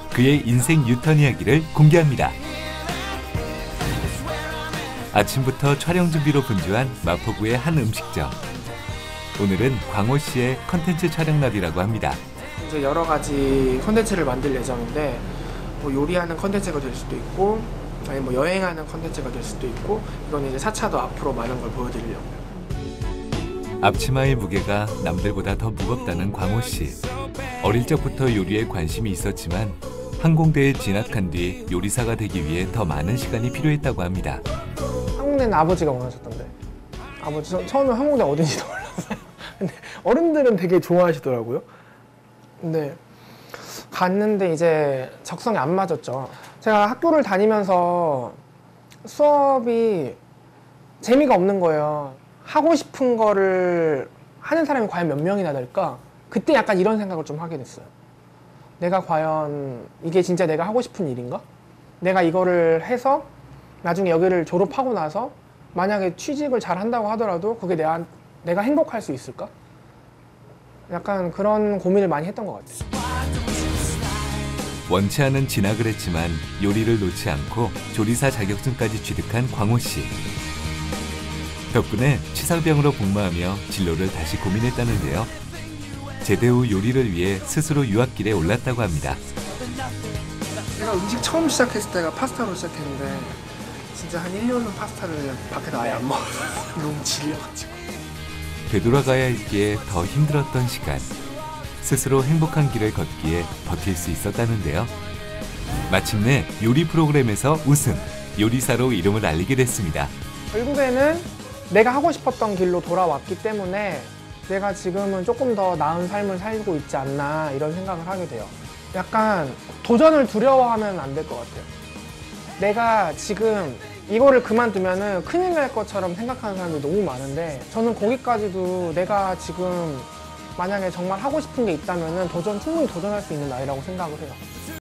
그의 인생 유턴 이야기를 공개합니다. 아침부터 촬영 준비로 분주한 마포구의 한 음식점. 오늘은 광호 씨의 컨텐츠 촬영 날이라고 합니다. 이제 여러 가지 컨텐츠를 만들 예정인데 뭐 요리하는 컨텐츠가 될 수도 있고 아니 뭐 여행하는 컨텐츠가 될 수도 있고 이건 이제 4차도 앞으로 많은 걸 보여드리려고요. 앞치마의 무게가 남들보다 더 무겁다는 광호 씨. 어릴 적부터 요리에 관심이 있었지만 항공대에 진학한 뒤 요리사가 되기 위해 더 많은 시간이 필요했다고 합니다. 항공대는 아버지가 원하셨던데 아버지 처음에 항공대 어딘지도 몰랐어요. 근데 어른들은 되게 좋아하시더라고요. 근데 갔는데 이제 적성에 안 맞았죠. 제가 학교를 다니면서 수업이 재미가 없는 거예요. 하고 싶은 거를 하는 사람이 과연 몇 명이나 될까? 그때 약간 이런 생각을 좀 하게 됐어요. 내가 과연 이게 진짜 내가 하고 싶은 일인가? 내가 이거를 해서 나중에 여기를 졸업하고 나서 만약에 취직을 잘 한다고 하더라도 그게 내가 행복할 수 있을까? 약간 그런 고민을 많이 했던 것 같아요. 원치 않은 진학을 했지만 요리를 놓지 않고 조리사 자격증까지 취득한 광호 씨. 덕분에 치사병으로 복무하며 진로를 다시 고민했다는데요. 제대 후 요리를 위해 스스로 유학길에 올랐다고 합니다. 제가 음식 처음 시작했을 때가 파스타로 시작했는데 진짜 한 1년은 파스타를 밖에서 아예 안 먹었어요. 너무 질려가지고. 되돌아가야 했기에 더 힘들었던 시간. 스스로 행복한 길을 걷기에 버틸 수 있었다는데요. 마침내 요리 프로그램에서 우승, 요리사로 이름을 알리게 됐습니다. 결국에는 내가 하고 싶었던 길로 돌아왔기 때문에 내가 지금은 조금 더 나은 삶을 살고 있지 않나 이런 생각을 하게 돼요. 약간 도전을 두려워하면 안 될 것 같아요. 내가 지금 이거를 그만두면은 큰일 날 것처럼 생각하는 사람들이 너무 많은데 저는 거기까지도 내가 지금 만약에 정말 하고 싶은 게 있다면은 충분히 도전할 수 있는 나이라고 생각을 해요.